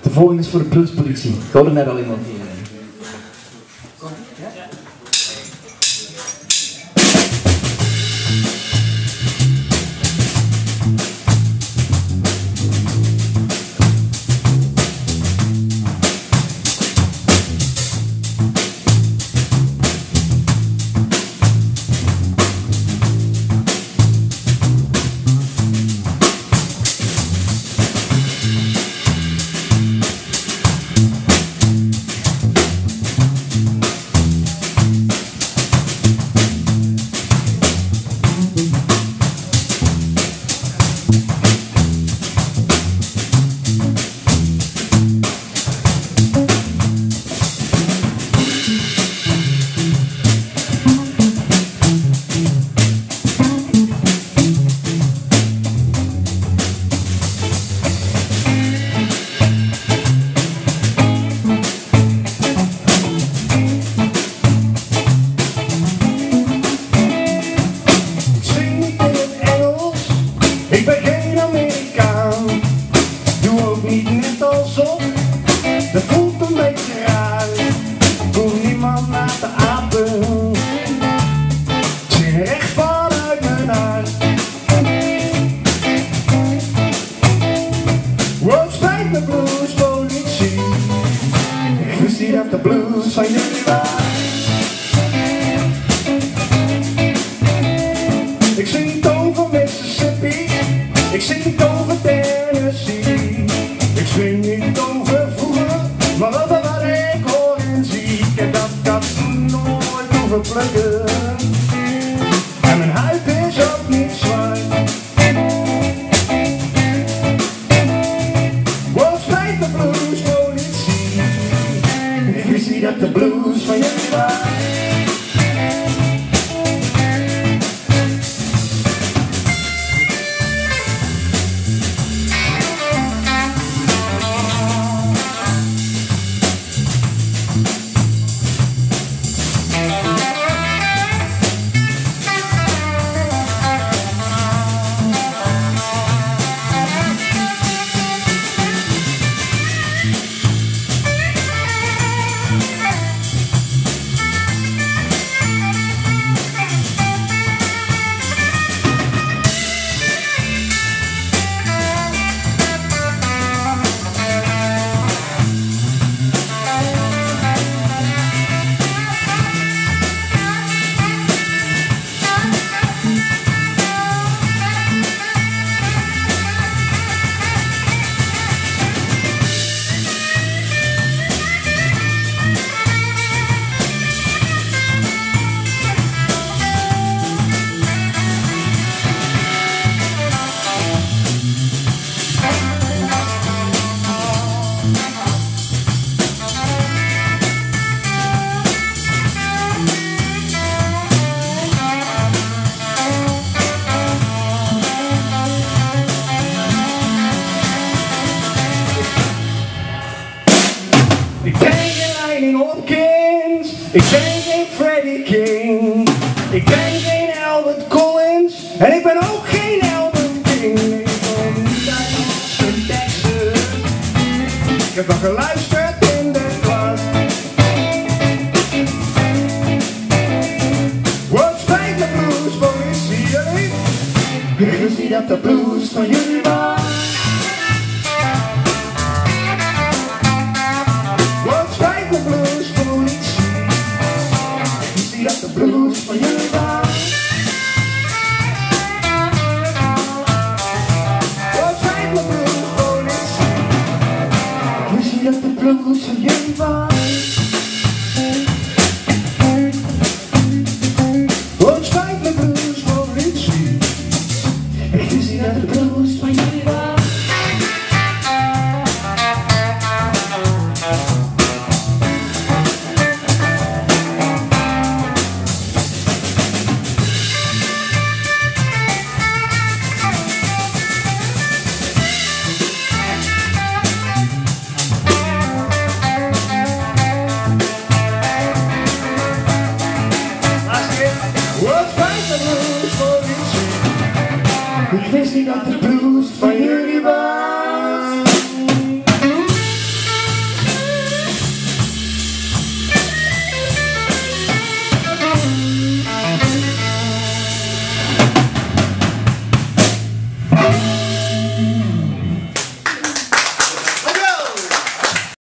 De volgende is voor de bluespolitie. Ik hoorde net al iemand hier. Ik ben geen Amerikaan, doe ook niet net alsof, dat voelt een beetje raar. Ik hoef niemand na te apen, ik zing recht vanuit mijn hart. Wow, spijt me bluespolitie, ik wist niet dat de blues van jullie waren. Ik zing niet over Mississippi, ik zing niet over Tennessee. Ik zing niet over vroeger, maar over wat ik hoor en zie. Ik heb dat nooit hoeven plukken, en mijn huid is ook niet zwaar. Wow, spijt me bluespolitie, ik wist niet dat de blues van jullie waren. Ik ben geen Lightning Hopkins, ik ben geen Freddie King, ik ben geen Albert Collins en ik ben ook geen Albert King. Ik kom niet uit Austin, Texas, ik heb nog geluisterd in de klas. Wat spijt de bluespolitie jullie, ik wist niet dat de blues van jullie was. Blues for you, what's right, the blues police? We see that the blues for you, what's right, the blues police? We see that the blues for you. Ik wist niet dat